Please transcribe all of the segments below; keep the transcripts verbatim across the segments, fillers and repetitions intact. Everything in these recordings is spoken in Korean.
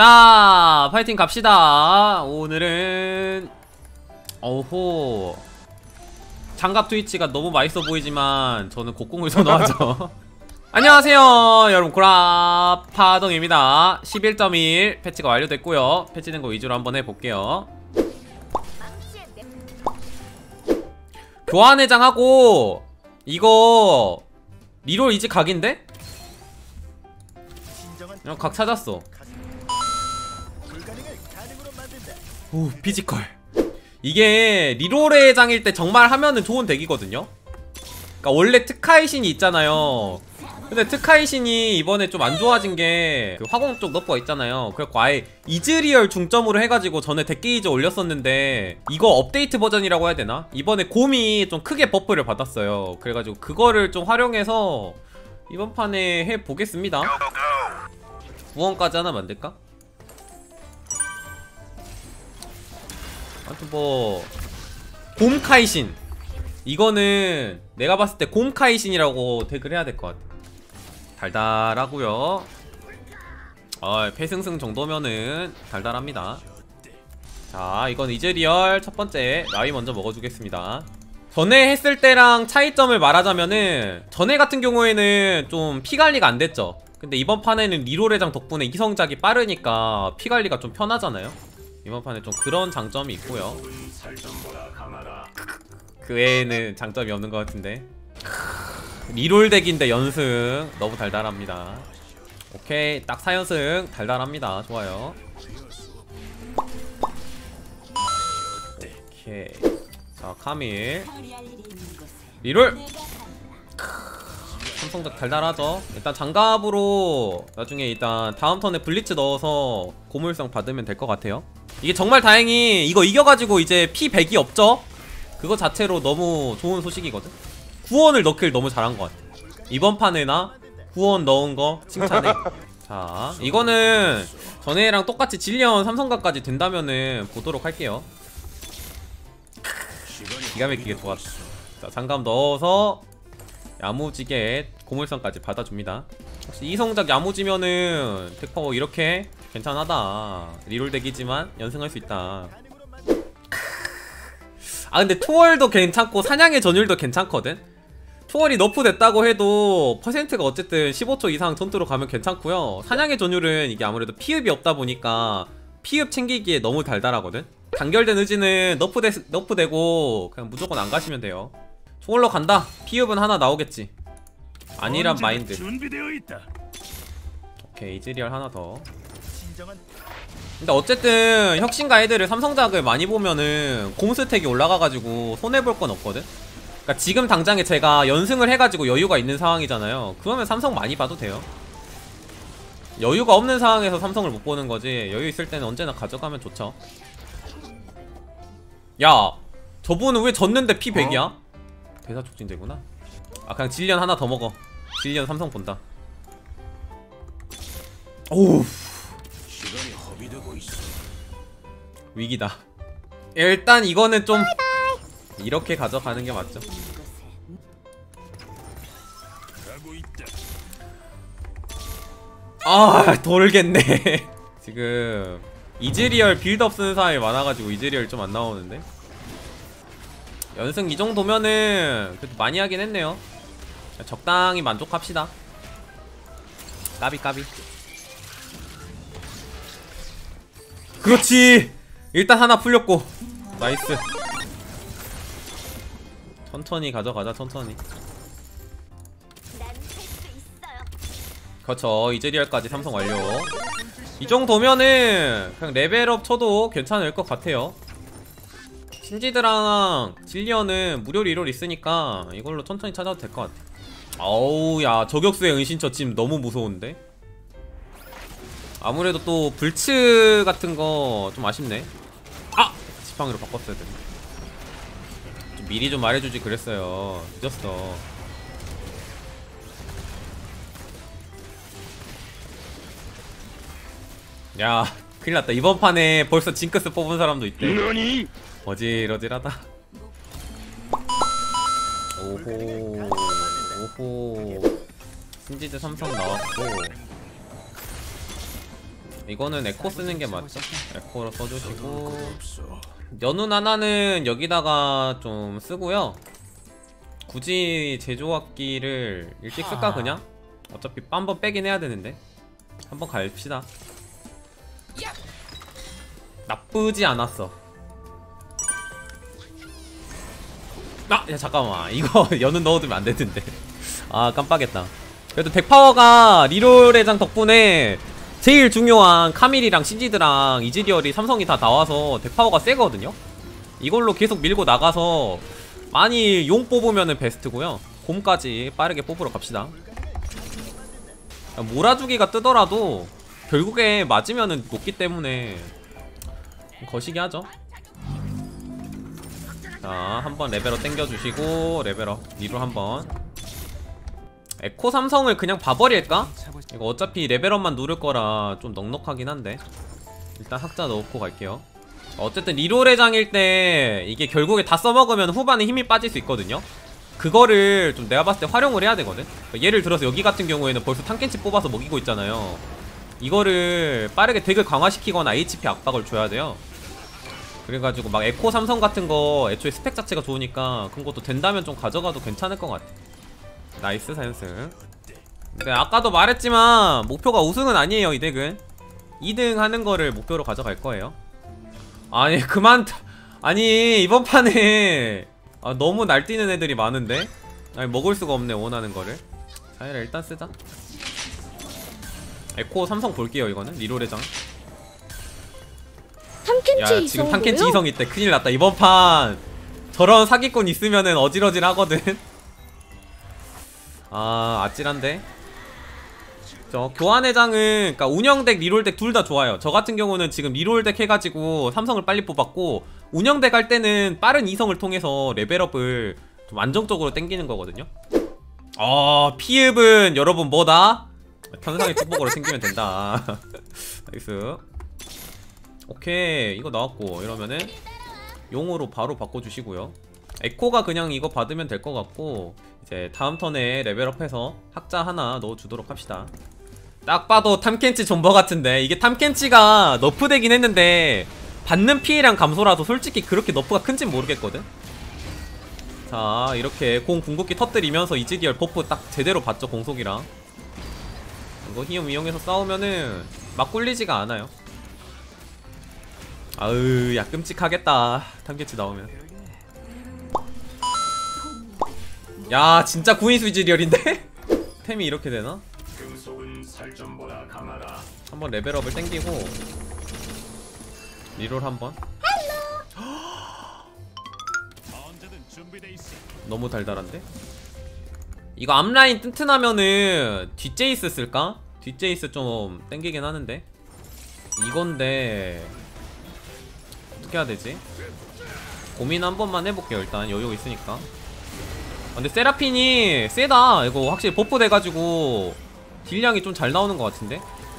자, 파이팅 갑시다. 오늘은 어호 장갑 트위치가 너무 맛있어 보이지만 저는 곡궁을 선호하죠. 안녕하세요 여러분, 구라파동입니다. 십일 점 일 패치가 완료됐고요. 패치된 거 위주로 한번 해볼게요. 교환회장하고 이거 리롤 이제 각인데? 어, 각 찾았어. 오, 피지컬. 이게 리롤의 장일 때 정말 하면은 좋은 덱이거든요. 그러니까 원래 특화의 신이 있잖아요. 근데 특화의 신이 이번에 좀 안 좋아진 게 그 화공 쪽 너프가 있잖아요. 그래갖고 아예 이즈리얼 중점으로 해가지고 전에 덱 게이지 올렸었는데 이거 업데이트 버전이라고 해야 되나? 이번에 곰이 좀 크게 버프를 받았어요. 그래가지고 그거를 좀 활용해서 이번 판에 해보겠습니다. 구원까지 하나 만들까? 아무튼 뭐 곰카이신, 이거는 내가 봤을 때 곰카이신이라고 덱을 해야 될 것 같아. 달달하고요. 어, 패승승 정도면은 달달합니다. 자, 이건 이즈리얼 첫 번째 라위 먼저 먹어주겠습니다. 전에 했을 때랑 차이점을 말하자면은 전에 같은 경우에는 좀 피관리가 안 됐죠. 근데 이번 판에는 리롤회장 덕분에 이성작이 빠르니까 피관리가 좀 편하잖아요. 이번 판에 좀 그런 장점이 있고요. 그 외에는 장점이 없는 것 같은데. 리롤 덱인데 연승 너무 달달합니다. 오케이, 딱 사 연승 달달합니다. 좋아요. 오케이. 자, 카밀 리롤. 삼성작 달달하죠. 일단 장갑으로 나중에 일단 다음 턴에 블리츠 넣어서 고물성 받으면 될 것 같아요. 이게 정말 다행히 이거 이겨가지고 이제 피 백이 없죠? 그거 자체로 너무 좋은 소식이거든. 구원을 넣길 너무 잘한 것 같아. 이번 판에나 구원 넣은 거 칭찬해. 자, 이거는 전에랑 똑같이 질리언 삼성각까지 된다면은 보도록 할게요. 기가 막히게 좋았다. 자, 장갑 넣어서 야무지게 고물성까지 받아줍니다. 혹시 이성작 야무지면은 덱파워 이렇게 괜찮하다. 리롤 덱이지만 연승할 수 있다. 아, 근데 투월도 괜찮고 사냥의 전율도 괜찮거든? 투월이 너프 됐다고 해도 퍼센트가 어쨌든 십오 초 이상 전투로 가면 괜찮고요. 사냥의 전율은 이게 아무래도 피읍이 없다 보니까 피읍 챙기기에 너무 달달하거든? 단결된 의지는 너프, 되, 너프 되고 그냥 무조건 안 가시면 돼요. 투월로 간다. 피읍은 하나 나오겠지. 아니란 마인드. 오케이, 이즈리얼 하나 더. 근데 어쨌든 혁신가 애들을 삼성작을 많이 보면은 곰스택이 올라가가지고 손해볼 건 없거든? 그러니까 지금 당장에 제가 연승을 해가지고 여유가 있는 상황이잖아요. 그러면 삼성 많이 봐도 돼요. 여유가 없는 상황에서 삼성을 못 보는 거지, 여유 있을 때는 언제나 가져가면 좋죠. 야, 저분은 왜 졌는데 피 백이야? 어? 대사 촉진제구나. 아, 그냥 질리언 하나 더 먹어. 질리언 삼성 본다. 오우, 위기다. 일단 이거는 좀 이렇게 가져가는 게 맞죠. 아, 돌겠네. 지금 이즈리얼 빌드업 쓰는 사람이 많아가지고 이즈리얼 좀 안 나오는데. 연승 이 정도면은 그래도 많이 하긴 했네요. 적당히 만족합시다. 까비 까비. 그렇지. 일단 하나 풀렸고 나이스. 천천히 가져가자. 천천히. 그렇죠. 이즈리얼까지 삼성 완료. 이 정도면은 그냥 레벨업 쳐도 괜찮을 것 같아요. 신지드랑 질리언은 무료 리롤 있으니까 이걸로 천천히 찾아도 될 것 같아. 아우, 야, 저격수의 은신처 지금 너무 무서운데? 아무래도 또 불츠 같은 거 좀 아쉽네. 아! 지팡이로 바꿨어야 되네. 좀 미리 좀 말해주지 그랬어요. 늦었어. 야, 큰일났다. 이번 판에 벌써 징크스 뽑은 사람도 있대. 어질어질하다. 오호 오호. 신지드 삼성 나왔고 이거는 에코 쓰는 게 맞죠? 에코로 써주시고 연운 하나는 여기다가 좀 쓰고요. 굳이 제조학기를 일찍 쓸까 그냥? 어차피 한번 빼긴 해야 되는데 한번 갈읍시다. 나쁘지 않았어. 아! 야 잠깐만 이거 연운 넣어두면 안 되는데. 아 깜빡했다. 그래도 덱파워가 리롤의장 덕분에 제일 중요한 카밀이랑 시지드랑 이즈리얼이 삼성이 다 나와서 덱파워가 세거든요. 이걸로 계속 밀고 나가서 많이 용 뽑으면은 베스트고요. 곰까지 빠르게 뽑으러 갑시다. 몰아주기가 뜨더라도 결국에 맞으면은 높기 때문에 거시기 하죠. 자, 한번 레벨업 땡겨주시고 레벨업 리롤 한번. 에코 삼성을 그냥 봐버릴까? 이거 어차피 레벨업만 누를 거라 좀 넉넉하긴 한데 일단 학자 넣고 갈게요. 어쨌든 리롤의 장일 때 이게 결국에 다 써먹으면 후반에 힘이 빠질 수 있거든요. 그거를 좀 내가 봤을 때 활용을 해야 되거든. 예를 들어서 여기 같은 경우에는 벌써 탐켄치 뽑아서 먹이고 있잖아요. 이거를 빠르게 덱을 강화시키거나 에이치피 압박을 줘야 돼요. 그래가지고 막 에코 삼성 같은 거 애초에 스펙 자체가 좋으니까 그런 것도 된다면 좀 가져가도 괜찮을 것 같아. 나이스 사연승. 근데 아까도 말했지만 목표가 우승은 아니에요. 이 덱은 이 등 하는 거를 목표로 가져갈 거예요. 아니 그만. 아니 이번 판에 아, 너무 날뛰는 애들이 많은데 아니 먹을 수가 없네 원하는 거를. 자이라 일단 쓰자. 에코 삼성 볼게요. 이거는 리롤의 장. 탐켄치 야 지금 탐켄치 이성 있대. 큰일 났다. 이번 판 저런 사기꾼 있으면은 어질어질 하거든. 아 아찔한데. 저 교환의 장은 그니까 운영덱 리롤덱 둘 다 좋아요. 저 같은 경우는 지금 리롤덱 해가지고 삼성을 빨리 뽑았고 운영덱 할 때는 빠른 이성을 통해서 레벨업을 좀 안정적으로 땡기는 거거든요. 어 피읍은 여러분 뭐다? 편상의 축복으로 챙기면 된다. 나이스. 오케이 이거 나왔고 이러면은 용으로 바로 바꿔주시고요. 에코가 그냥 이거 받으면 될 것 같고 이제 다음 턴에 레벨업해서 학자 하나 넣어주도록 합시다. 딱 봐도 탐켄치 존버 같은데 이게 탐켄치가 너프되긴 했는데 받는 피해량 감소라도 솔직히 그렇게 너프가 큰진 모르겠거든. 자 이렇게 공 궁극기 터뜨리면서 이즈리얼 버프 딱 제대로 받죠. 공속이랑 이거 힘 이용해서 싸우면은 막 꿀리지가 않아요. 아으 야 끔찍하겠다 탐켄치 나오면. 야 진짜 구인수 이즈리얼인데? 템이 이렇게 되나? 한번 레벨업을 땡기고 리롤 한번. 너무 달달한데? 이거 앞라인 튼튼하면은 뒷제이스 쓸까? 뒷제이스 좀 땡기긴 하는데 이건데 어떻게 해야 되지? 고민 한 번만 해볼게요. 일단 여유 있으니까. 근데 세라핀이 세다. 이거 확실히 버프 돼가지고 딜량이 좀 잘 나오는 것 같은데?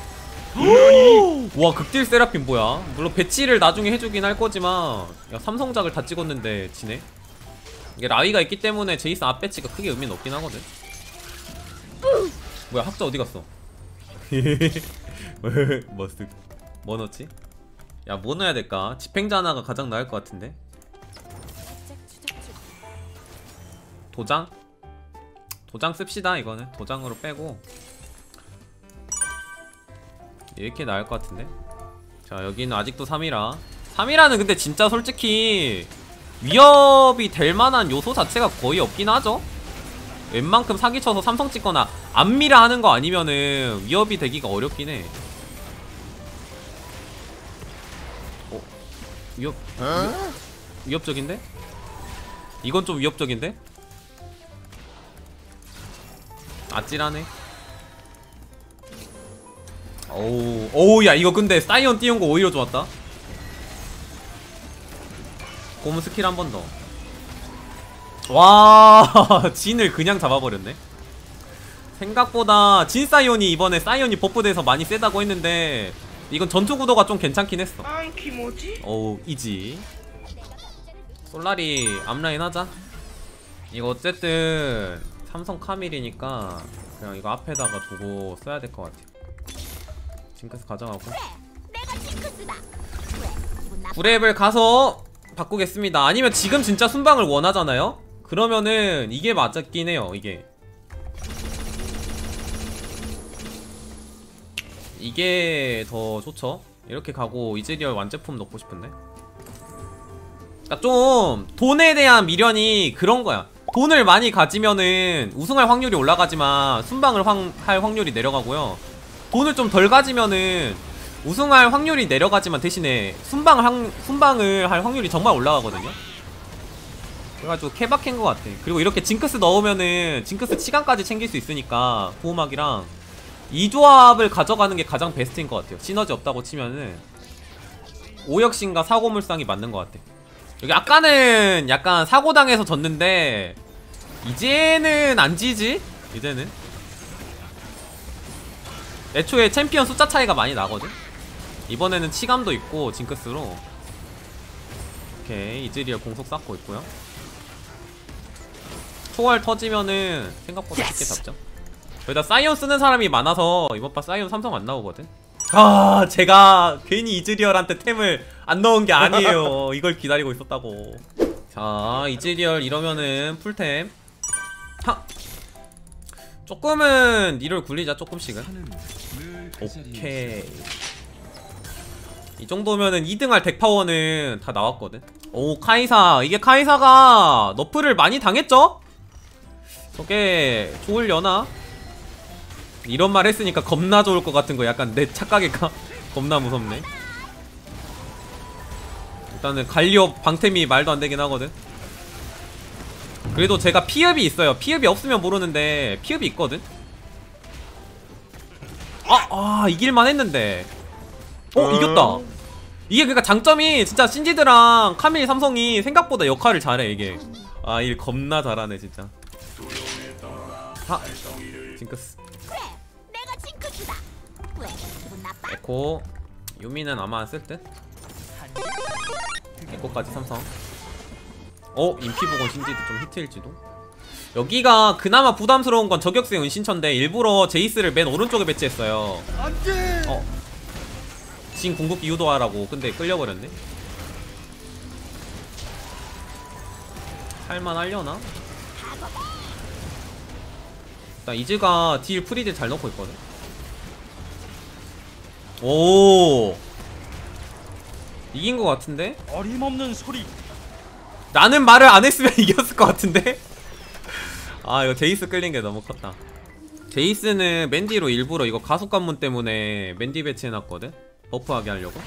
와 극딜 세라핀 뭐야? 물론 배치를 나중에 해주긴 할 거지만 야 삼성작을 다 찍었는데 지네? 이게 라위가 있기 때문에 제이슨 앞배치가 크게 의미는 없긴 하거든. 뭐야 학자 어디 갔어? 머스 뭐 넣지? 야 뭐 넣어야 될까? 집행자 하나가 가장 나을 것 같은데? 도장? 도장 씁시다. 이거는 도장으로 빼고 이렇게 나을 것 같은데? 자 여기는 아직도 삼이라 삼이라는 근데 진짜 솔직히 위협이 될 만한 요소 자체가 거의 없긴 하죠? 웬만큼 사기쳐서 삼성 찍거나 안미라 하는 거 아니면은 위협이 되기가 어렵긴 해. 어? 위협... 위협... 위협적인데? 이건 좀 위협적인데? 아찔하네. 오우 오우 야 이거 근데 사이언 띄운 거 오히려 좋았다. 곰 스킬 한 번 더. 와 진을 그냥 잡아버렸네. 생각보다 진 사이언이 이번에 사이언이 버프돼서 많이 세다고 했는데 이건 전투 구도가 좀 괜찮긴 했어. 어우 이지. 솔라리 앞라인 하자. 이거 어쨌든 삼성 카밀이니까 그냥 이거 앞에다가 두고 써야 될 것 같아. 징크스 가져가고 내가 징크스다. 왜? 기분 나빠? 구랩을 가서 바꾸겠습니다. 아니면 지금 진짜 순방을 원하잖아요? 그러면은 이게 맞긴 해요. 이게 이게 더 좋죠. 이렇게 가고 이즈리얼 완제품 넣고 싶은데. 그러니까 좀 돈에 대한 미련이 그런 거야. 돈을 많이 가지면은 우승할 확률이 올라가지만 순방을 황, 할 확률이 내려가고요. 돈을 좀 덜 가지면은 우승할 확률이 내려가지만 대신에 순방을, 한, 순방을 할 확률이 정말 올라가거든요. 그래가지고 케바케인 것 같아. 그리고 이렇게 징크스 넣으면은 징크스 치간까지 챙길 수 있으니까 보호막이랑 이 조합을 가져가는 게 가장 베스트인 것 같아요. 시너지 없다고 치면은 오역신과 사고물상이 맞는 것 같아. 여기 아까는 약간 사고당해서 졌는데 이제는 안 지지? 이제는 애초에 챔피언 숫자 차이가 많이 나거든? 이번에는 치감도 있고 징크스로. 오케이, 이즈리얼 공속 쌓고 있고요. 초월 터지면은 생각보다 쉽게 잡죠. 여기다 사이온 쓰는 사람이 많아서 이번 판 사이온 삼성 안 나오거든? 아, 제가 괜히 이즈리얼한테 템을 안 넣은 게 아니에요. 이걸 기다리고 있었다고. 자, 이즈리얼 이러면은 풀템. 하! 조금은 니를 굴리자, 조금씩은. 오케이. 이 정도면은 이 등 할 덱파워는 다 나왔거든. 오, 카이사. 이게 카이사가 너프를 많이 당했죠? 저게 좋으려나? 이런 말 했으니까 겁나 좋을 것 같은 거 약간 내 착각일까? 겁나 무섭네. 일단은 갈리오 방템이 말도 안 되긴 하거든. 그래도 제가 피읍이 있어요. 피읍이 없으면 모르는데 피읍이 있거든. 아, 아 이길만 했는데. 어, 이겼다. 이게 그니까 장점이 진짜 신지드랑 카밀 삼성이 생각보다 역할을 잘해. 이게 아, 일 겁나 잘하네 진짜. 하, 징크스. 그래, 내가 징크스다. 왜? 기분 나빠? 에코. 유미는 아마 안 쓸 듯? 에코까지 삼성. 어? 인피복원 신지드 좀 히트일지도? 여기가 그나마 부담스러운 건 저격수의 은신처인데 일부러 제이스를 맨 오른쪽에 배치했어요. 안돼! 어. 진 궁극기 유도하라고. 근데 끌려버렸네. 할만하려나? 일단 이즈가 딜 프리딜 잘 넣고 있거든. 오, 이긴 것 같은데? 어림없는 소리. 나는 말을 안 했으면 이겼을 것 같은데? 아, 이거 제이스 끌린 게 너무 컸다. 제이스는 맨디로 일부러 이거 가속 관문 때문에 맨디 배치해놨거든? 버프하게 하려고.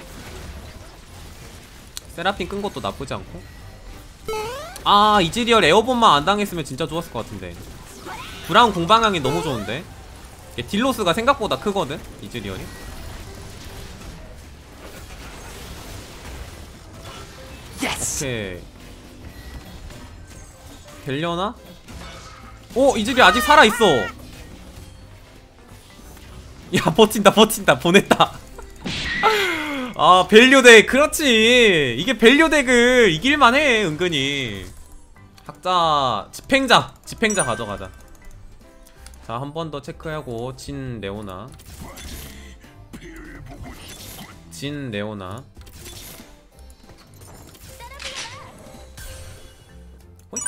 세라핀 끈 것도 나쁘지 않고. 아, 이즈리얼 에어본만 안 당했으면 진짜 좋았을 것 같은데. 브라운 공방향이 너무 좋은데? 딜로스가 생각보다 크거든? 이즈리얼이. 오케이. 되려나? 오! 이즈리얼 아직 살아있어! 야, 버틴다 버틴다. 보냈다. 아, 밸류덱. 그렇지. 이게 밸류덱을 이길만해 은근히. 각자 집행자 집행자 가져가자. 자, 한 번 더 체크하고. 진 레오나 진 레오나 호잇.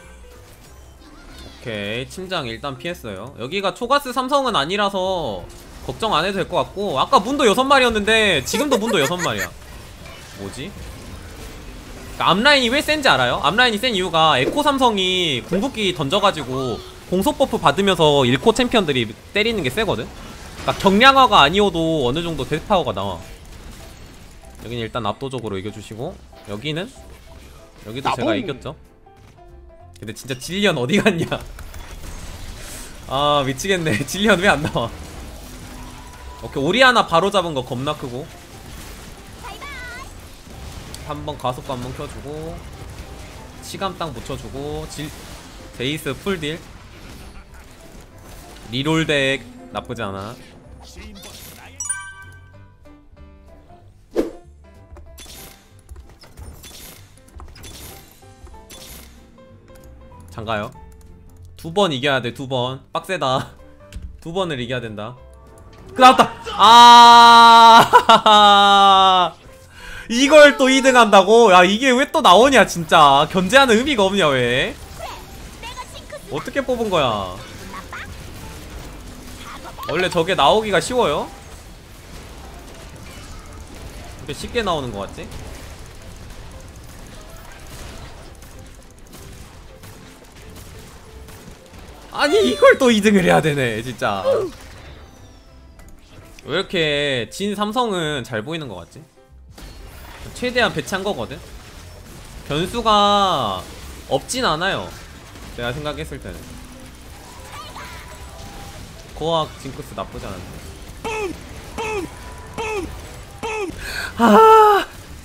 오케이, 침장 일단 피했어요. 여기가 초가스 삼성은 아니라서 걱정 안 해도 될 것 같고. 아까 문도 여섯 마리였는데 지금도 문도 여섯 마리야. 뭐지? 그러니까 앞라인이 왜 센지 알아요? 앞라인이 센 이유가 에코 삼성이 궁극기 던져가지고 공속 버프 받으면서 일 코 챔피언들이 때리는 게 세거든? 그러니까 경량화가 아니어도 어느 정도 데스파워가 나와. 여기는 일단 압도적으로 이겨주시고. 여기는? 여기도 제가 이겼죠. 근데 진짜 질리언 어디 갔냐? 아, 미치겠네. 질리언 왜 안 나와? 오케이, 오리아나 바로 잡은 거 겁나 크고. 한번 가속도 한번 켜주고 치감 딱 붙여주고. 질 제이스 풀딜. 리롤덱 나쁘지 않아. 장가요. 두 번 이겨야 돼. 두 번 빡세다. 두 번을 이겨야 된다. 그 나왔다. 아 이걸 또 이 등 한다고? 야 이게 왜 또 나오냐 진짜. 견제하는 의미가 없냐 왜? 어떻게 뽑은 거야? 원래 저게 나오기가 쉬워요? 왜 쉽게 나오는 거 같지? 아니 이걸 또 이 등을 해야 되네 진짜. 왜 이렇게 진 삼성은 잘 보이는 거 같지? 최대한 배치한 거거든? 변수가 없진 않아요 내가 생각했을 때는. 고학 징크스 나쁘지 않은데. 아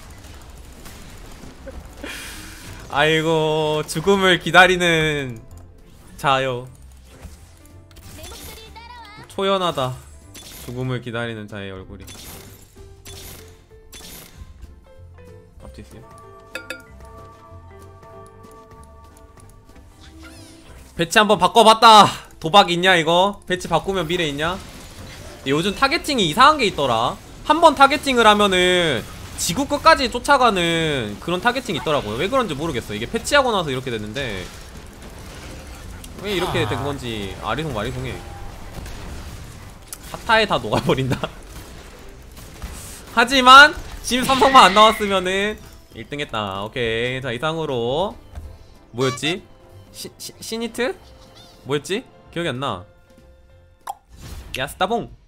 아이고 죽음을 기다리는 자요. 초연하다 죽음을 기다리는 자의 얼굴이. 앞뒤스요? 배치 한번 바꿔봤다. 도박 있냐 이거? 배치 바꾸면 미래 있냐? 요즘 타겟팅이 이상한 게 있더라. 한 번 타겟팅을 하면은 지구 끝까지 쫓아가는 그런 타겟팅이 있더라고요. 왜 그런지 모르겠어. 이게 패치하고 나서 이렇게 됐는데 왜 이렇게 된 건지 아리송 마리송해. 사타에 다 녹아버린다. 하지만 지금 삼성만 안 나왔으면은 일 등 했다. 오케이. 자 이상으로 뭐였지? 시, 시, 시니트? 뭐였지? 기억이 안 나. 야스따봉!